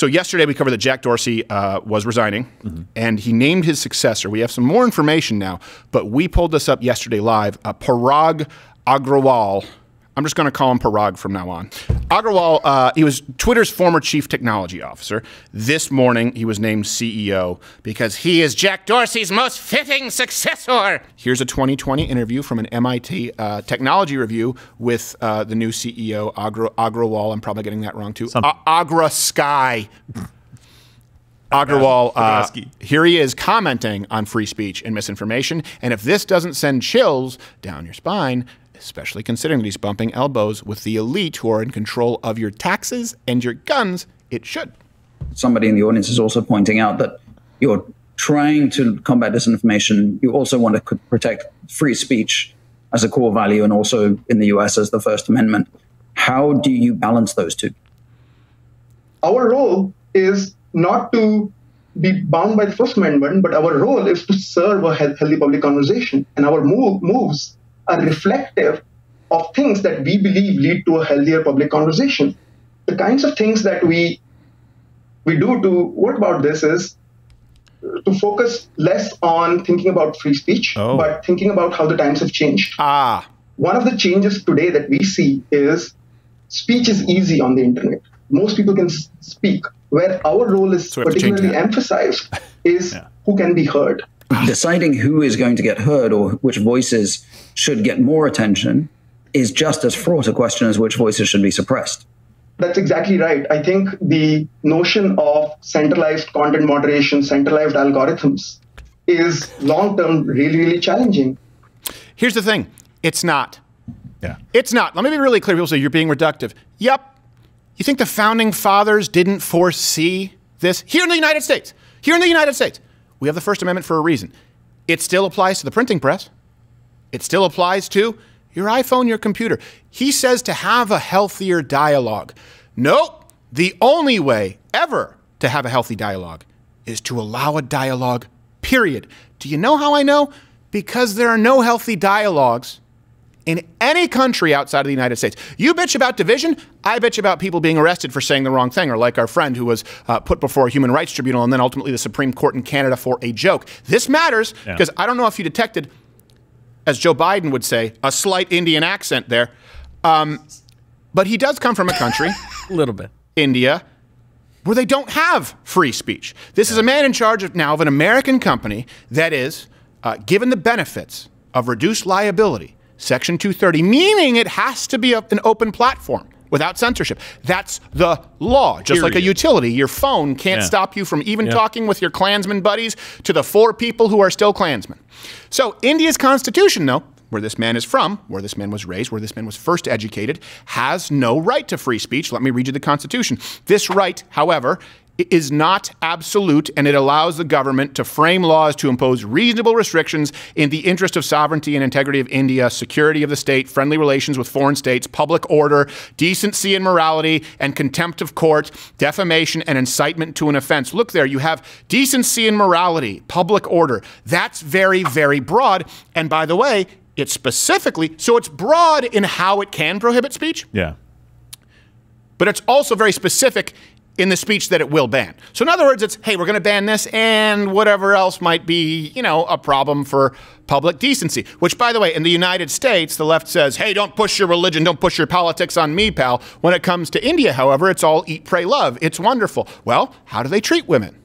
So yesterday we covered that Jack Dorsey was resigning, and he named his successor. We have some more information now, but we pulled this up yesterday live. Parag Agrawal. I'm just going to call him Parag from now on. Agrawal, he was Twitter's former chief technology officer. This morning, he was named CEO because he is Jack Dorsey's most fitting successor. Here's a 2020 interview from an MIT technology review with the new CEO, Agrawal. I'm probably getting that wrong, too. Agra Sky. Agrawal, here he is commenting on free speech and misinformation. And if this doesn't send chills down your spine, especially considering that he's bumping elbows with the elite who are in control of your taxes and your guns, it should. Somebody in the audience is also pointing out that you're trying to combat disinformation. You also want to protect free speech as a core value, and also in the US as the First Amendment. How do you balance those two? Our role is not to be bound by the First Amendment, but our role is to serve a healthy public conversation. And our moves are reflective of things that we believe lead to a healthier public conversation. The kinds of things that we do to work about this is to focus less on thinking about free speech, but thinking about how the times have changed. One of the changes today that we see is speech is easy on the internet. Most people can speak. Where our role is particularly emphasized is who can be heard. Deciding who is going to get heard or which voices should get more attention is just as fraught a question as which voices should be suppressed. That's exactly right. I think the notion of centralized content moderation, centralized algorithms is long-term really, really challenging. Here's the thing. It's not. It's not. Let me be really clear. People say you're being reductive. Yep. You think the founding fathers didn't foresee this? Here in the United States. Here in the United States. We have the First Amendment for a reason. It still applies to the printing press. It still applies to your iPhone, your computer. He says to have a healthier dialogue. Nope. The only way ever to have a healthy dialogue is to allow a dialogue, period. Do you know how I know? Because there are no healthy dialogues in any country outside of the United States. You bitch about division, I bitch about people being arrested for saying the wrong thing, or like our friend who was put before a human rights tribunal and then ultimately the Supreme Court in Canada for a joke. This matters because I don't know if you detected, as Joe Biden would say, a slight Indian accent there. But he does come from a country, a little bit, India, where they don't have free speech. This is a man in charge of now of an American company that is given the benefits of reduced liability, Section 230, meaning it has to be an open platform without censorship. That's the law. Just like a utility, your phone can't stop you from even talking with your Klansman buddies to the 4 people who are still Klansmen. So India's constitution, though, where this man is from, where this man was raised, where this man was first educated, has no right to free speech. Let me read you the Constitution. This right, however, is not absolute, and it allows the government to frame laws to impose reasonable restrictions in the interest of sovereignty and integrity of India, security of the state, friendly relations with foreign states, public order, decency and morality, and contempt of court, defamation, and incitement to an offense. Look there, you have decency and morality, public order. That's very, very broad. And by the way, it's specifically, so it's broad in how it can prohibit speech. But it's also very specific in the speech that it will ban. So in other words, it's, hey, we're going to ban this and whatever else might be, you know, a problem for public decency. Which, by the way, in the United States, the left says, hey, don't push your religion, don't push your politics on me, pal. When it comes to India, however, it's all eat, pray, love. It's wonderful. Well, how do they treat women?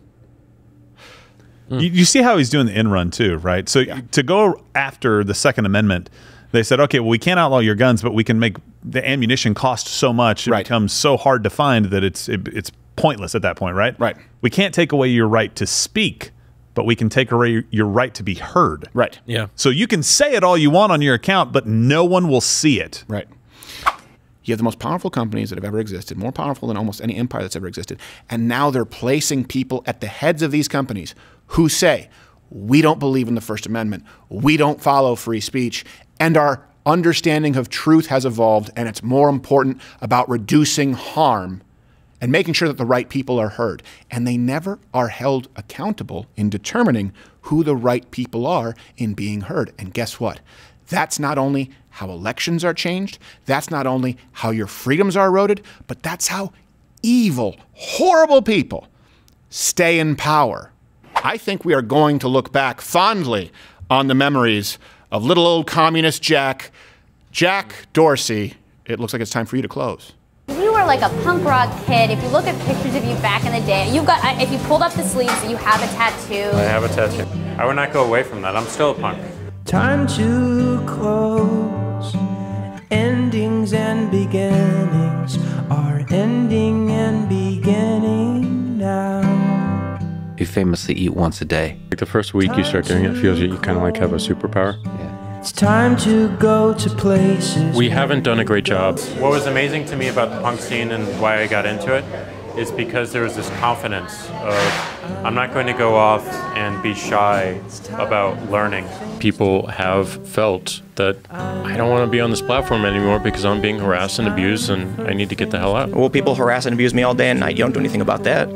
You see how he's doing the in run too, right? So to go after the Second Amendment, they said, okay, well, we can't outlaw your guns, but we can make the ammunition cost so much, it becomes so hard to find that it's pointless at that point, right? Right. We can't take away your right to speak, but we can take away your right to be heard. Right. Yeah. So you can say it all you want on your account, but no one will see it. Right. You have the most powerful companies that have ever existed, more powerful than almost any empire that's ever existed. And now they're placing people at the heads of these companies who say, we don't believe in the First Amendment. We don't follow free speech. And our understanding of truth has evolved, and it's more important about reducing harm and making sure that the right people are heard. And they never are held accountable in determining who the right people are in being heard. And guess what? That's not only how elections are changed, that's not only how your freedoms are eroded, but that's how evil, horrible people stay in power, I think we are going to look back fondly on the memories of little old communist Jack Dorsey. It looks like it's time for you to close. You were like a punk rock kid. If you look at pictures of you back in the day, you've got, if you pulled up the sleeves, you have a tattoo. I have a tattoo. I would not go away from that. I'm still a punk. Time to close. Endings and beginnings are ending and beginning now. You famously eat once a day. Like the first week you start doing it, it feels like you kind of like have a superpower. Yeah. It's time to go to places. We haven't done a great job. What was amazing to me about the punk scene and why I got into it is because there was this confidence of, I'm not going to go off and be shy about learning. People have felt that I don't want to be on this platform anymore because I'm being harassed and abused and I need to get the hell out. Well, people harass and abuse me all day and night. You don't do anything about that.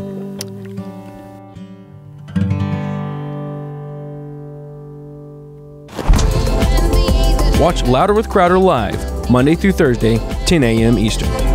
Watch Louder with Crowder live, Monday through Thursday, 10 a.m. Eastern.